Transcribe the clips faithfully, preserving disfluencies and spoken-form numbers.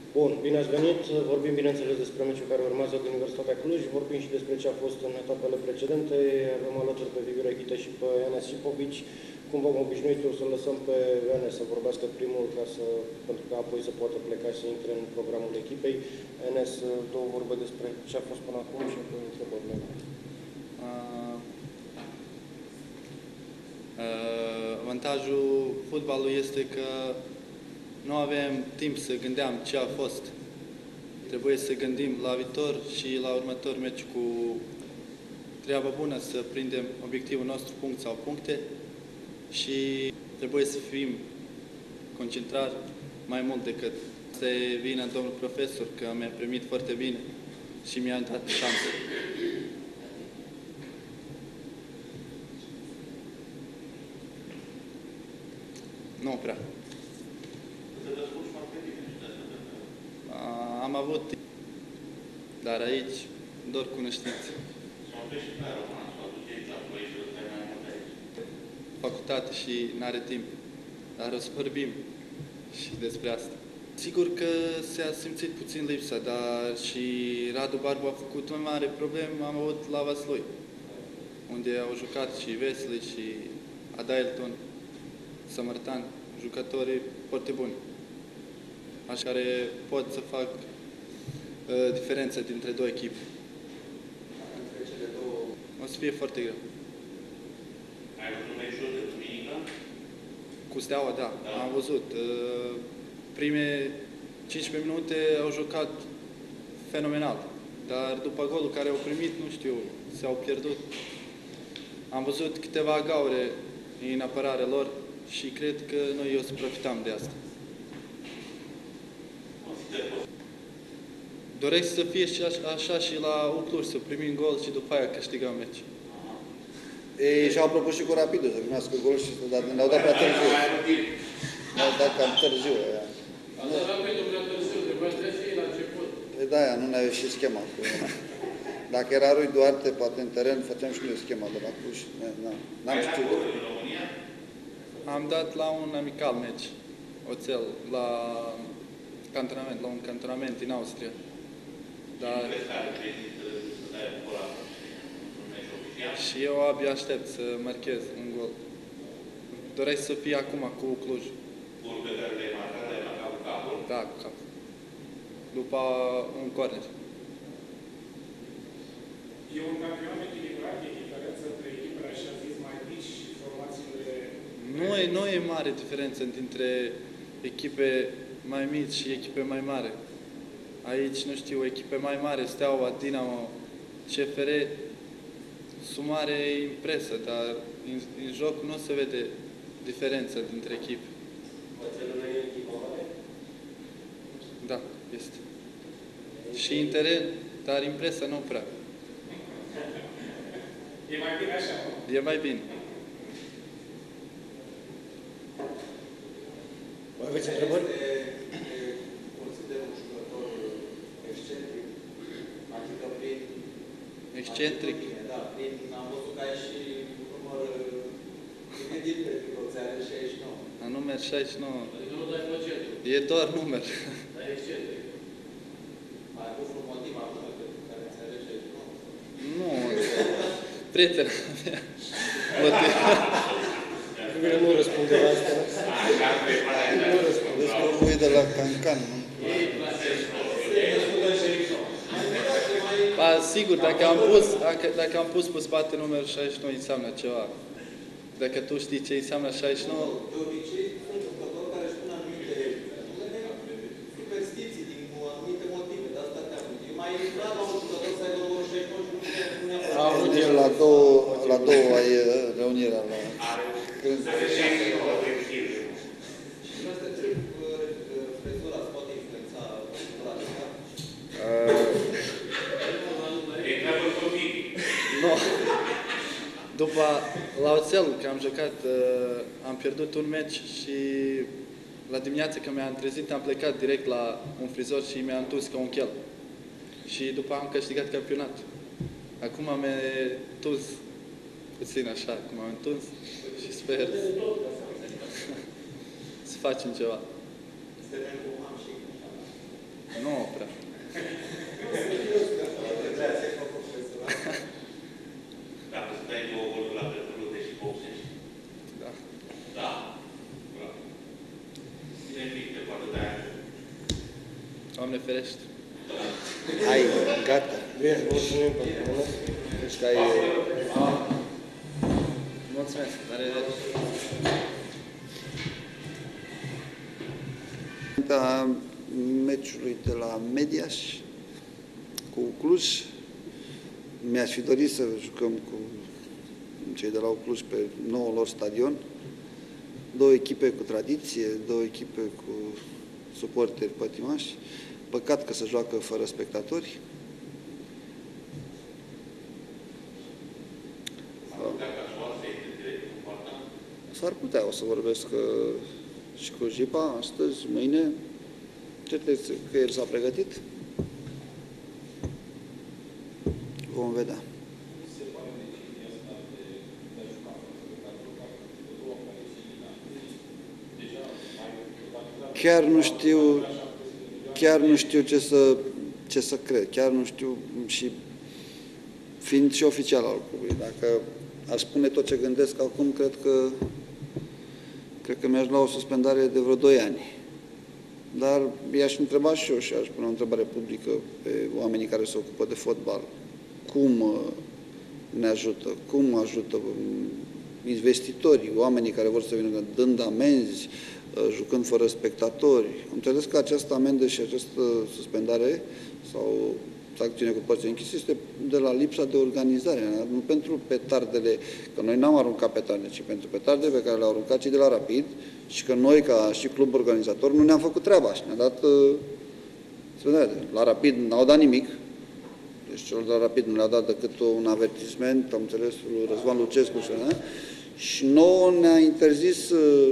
Bun, bine ați venit. Vorbim, bineînțeles, despre meciul care urmează cu Universitatea Cluj. Vorbim și despre ce a fost în etapele precedente. Avem alături pe Viviu Reghita și pe Enes Sipovici. Cum v-am obișnuit, o să lăsăm pe Enes să vorbească primul, ca să, pentru că apoi să poată pleca și să intre în programul echipei. Enes, două vorbe despre ce a fost până acum și apoi întrebările. Uh, uh, avantajul fotbalului este că nu avem timp să gândeam ce a fost. Trebuie să gândim la viitor și la următor meci cu treaba bună, să prindem obiectivul nostru, punct sau puncte, și trebuie să fim concentrați mai mult decât. Asta e vina domnul profesor, că mi-a primit foarte bine și mi-a dat șanse. Nu prea. Am avut timp, dar aici doar cunoștințe. Facultate și n-are timp, dar o să vorbim și despre asta. Sigur că s-a simțit puțin lipsa, dar și Radu Barbu a făcut o mare problemă, am avut la Vaslui, unde au jucat și Wesley și Adailton, Samărtan, jucători foarte buni, așa care pot să fac uh, diferența dintre două echipe. O să fie foarte greu. Ai văzut meciul de duminică? Cu Steaua, da, da. Am văzut. Uh, prime cincisprezece minute au jucat fenomenal, dar după golul care au primit, nu știu, s-au pierdut. Am văzut câteva gaure în apărarea lor și cred că noi o să profităm de asta. Doresc să fie și așa, așa și la Ucluj, să primim gol și după aia câștigăm meci. Ei și-au propus și cu Rapidul să primească gol și ne-au dat prea târziu. Ne-au dat cam târziu. A dat Rapidul prea târziu, trebuia să fie la început. Păi de-aia nu ne-a ieșit schema. Dacă era Rui Duarte, poate în teren, făceam și noi schema de la Cluj. N-am știut. Am dat la un amical meci, oțel, la cantonament, la un cantonament din Austria. Dar... Și eu abia aștept să marchez un gol. Doresc să fie acum cu Cluj. Golul pe care le-ai marcat, le-ai marcat cu capul? Da, cu capul. După un corner. E un campionat echilibrat, e diferență între echipele așa zis mai mici și formațiile... Nu e, nu e mare diferență dintre echipe mai mici și echipe mai mari. Aici, nu știu, echipe mai mari, Steaua, Dinamo, C F R, sunt mare impresă, dar în, în joc nu se vede diferența dintre echipe. Oțelul e echipa mare? Da, este. Și în teren, dar impresa nu prea. E mai bine așa, nu? E mai bine. Mai aveți întrebări? Consider un jucător excentric, adică prin... Excentric? Da, prin, am văzut că ai și un număr gândit pe Picoțeare șaizeci și nouă. La număr șaizeci și nouă. Adică nu dai procentul. E doar număr. Dar excentric. Ai avut un motiv acum pentru care ți-ai șaizeci și nouă? Nu. Prietena mea. Motiv. Nu răspunde la asta. Nu răspunde. Deci nu voi de la Cancan, nu? Ba, sigur, dacă am pus, dacă, dacă am pus pe spate numărul șaizeci și nouă, înseamnă ceva. Dacă tu știi ce înseamnă șaizeci și nouă... De obicei, sunt jucători care își pun anumite superstiții din anumite motive. De asta te-am gândit. E mai rar la un jucător să aibă numărul șaizeci și nouă și nu ne-am neapărat. La două, la două ai reunirea la... Are șase nouă obiective. Și nu te întreb, frezura îți poate influența frezura asta? E treabă copii. Nu. După, la oțel, că am jucat, am pierdut un meci și la dimineață când mi-am trezit, am plecat direct la un frizor și mi-am întors ca un chel. Și după am câștigat campionatul. Acum am întors puțin așa, cum am întors și sper să facem ceva. Doamne ferește. Hai, gata. Bine, mulțumim pentru mână. Deci că ai... Mulțumesc. La revedere. A meciului de la Mediaș cu Cluj. Mi-aș fi dorit să jucăm cu cei de la Cluj pe noul lor stadion. Două echipe cu tradiție, două echipe cu suporteri pătimași. Păcat că se joacă fără spectatori. S-ar putea, o să vorbesc uh, și cu Jipa astăzi, mâine. Cert este că el s-a pregătit. Vom vedea. Chiar nu știu, chiar nu știu ce să, ce să cred, chiar nu știu și fiind și oficial al clubului. Dacă ar spune tot ce gândesc acum, cred că cred că mi-aș lua o suspendare de vreo doi ani. Dar i-aș întreba și eu și aș pune o întrebare publică pe oamenii care se ocupă de fotbal. Cum ne ajută? Cum ajută investitorii, oamenii care vor să vină dând amenzi, jucând fără spectatori? Am înțeles că această amendă și această suspendare sau acțiune cu părți închise este de la lipsa de organizare, nu pentru petardele, că noi n-am aruncat petarde, ci pentru petardele pe care le-au aruncat cei de la Rapid și că noi, ca și club organizator, nu ne-am făcut treaba și ne-a dat suspendare. La Rapid n-au dat nimic, deci celor de la Rapid nu le-a dat decât un avertisment, am înțeles, lui Răzvan Lucescu și ne? Și nouă ne-a interzis uh,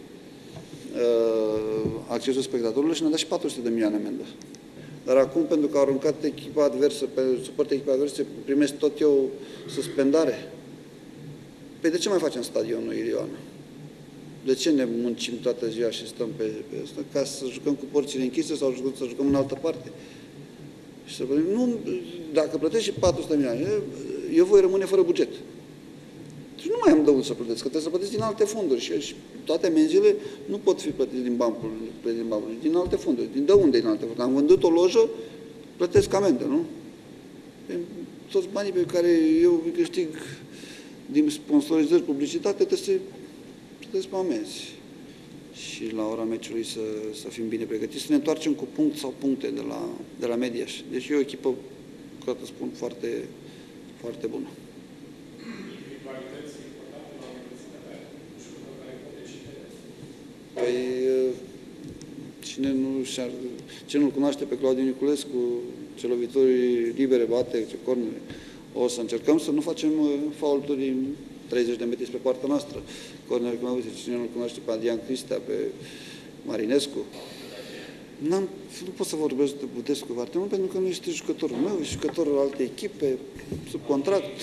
uh, accesul spectatorilor și ne-a dat și patru sute de milioane amendă. Dar acum, pentru că au aruncat echipa adversă, pe suportul echipa adversă, primesc tot eu suspendare. Păi de ce mai facem stadionul, Iliana? De ce ne muncim toată ziua și stăm pe, pe asta? Ca să jucăm cu porțile închise sau să jucăm în altă parte? Și să vedem, nu, dacă plătești și patru sute de milioane, eu voi rămâne fără buget. Deci nu mai am de unde să plătesc, că trebuie să plătesc din alte fonduri și, și toate amenziile nu pot fi plătite din bancul, din bancul, din alte fonduri. Din de unde din alte fonduri? Am vândut o lojă, plătesc amendă, nu? Toți banii pe care eu îi câștig din sponsorizări, publicitate, trebuie să plătesc pe amenzi. Și la ora meciului să, să fim bine pregătiți, să ne întoarcem cu punct sau puncte de la, de la Mediaș. Deci e o echipă, ca să spun, foarte, foarte bună. Păi, cine nu și-ar, cine nu-l cunoaște pe Claudiu Niculescu, ce lovituri libere bate, ce cornere, o să încercăm să nu facem faulturi în treizeci de metri spre partea noastră. Cornere, cum auzi, cine nu-l cunoaște pe Adrian Cristea, pe Marinescu. N-am, nu pot să vorbesc de Budescu foarte mult, pentru că nu este jucătorul meu, este jucătorul altei echipe, sub contract.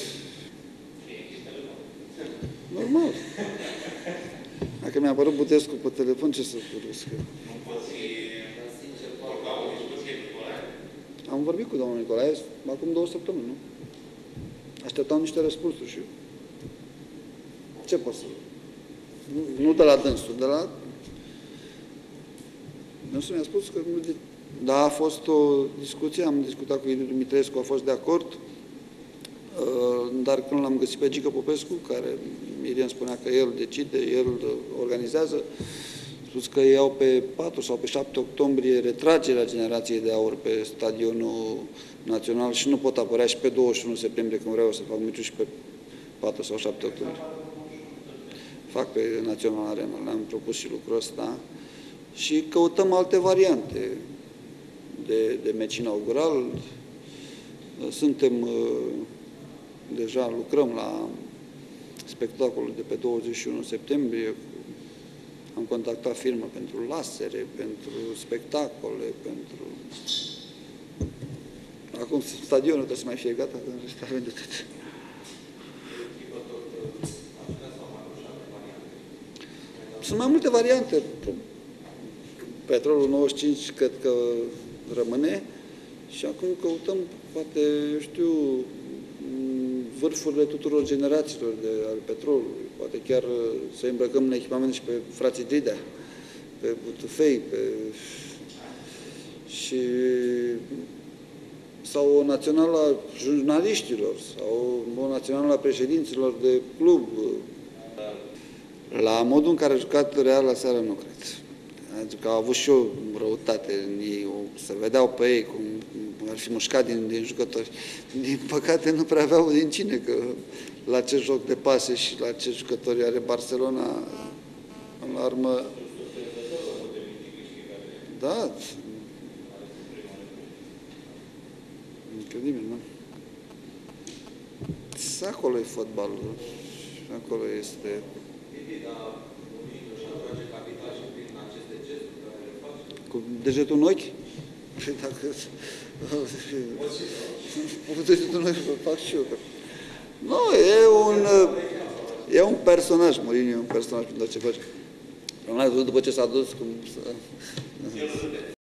Normal. Dacă mi-a apărut Budescu pe telefon, ce să vorbesc? Nu poți porta o discuție cu Nicolae? Am vorbit cu domnul Nicolae acum două săptămâni, nu? Așteptam niște răspunsuri și eu. Ce pot să... Nu, nu de la dânsul, de la... Dânsul mi-a spus că... Da, a fost o discuție, am discutat cu Ilie Dumitrescu, a fost de acord, dar când l-am găsit pe Gică Popescu, care Ilie îmi spunea că el decide, el organizează, a spus că iau pe patru sau pe șapte octombrie retragerea generației de aur pe stadionul național și nu pot apărea și pe douăzeci și unu septembrie, când vreau să fac meciul, și pe patru sau șapte octombrie. Fac pe Național Arena, le-am propus și lucrul ăsta și căutăm alte variante de, de meci inaugural. Suntem, deja lucrăm la spectacolul de pe douăzeci și unu septembrie, am contactat firmă pentru lasere, pentru spectacole, pentru... Acum stadionul trebuie să mai fie gata, în rest avem de tot. Sunt mai multe variante. Petrolul nouăzeci și cinci cred că rămâne și acum căutăm, poate, eu știu, vârfurile tuturor generațiilor de, al petrolului. Poate chiar să îmbrăcăm în echipament și pe frații Dridea, pe Butufei, pe... și sau o națională a jurnaliștilor, sau o națională a președinților de club. La modul în care a jucat Real la seară, nu cred. Adică că au avut și o răutate în ei, o, se vedeau pe ei cum ar fi mușcat din, din jucători. Din păcate nu prea aveau din cine, că la ce joc de pase și la ce jucători are Barcelona, în la urmă... Da. Incredibil, nu? Acolo e fotbalul. Acolo este... Cu degetul în ochi? Păi dacă... Cu degetul în ochi fac și eu. Nu, e un... E un personaj, Mourinho e un personaj pentru ce face. După ce s-a dus, cum să...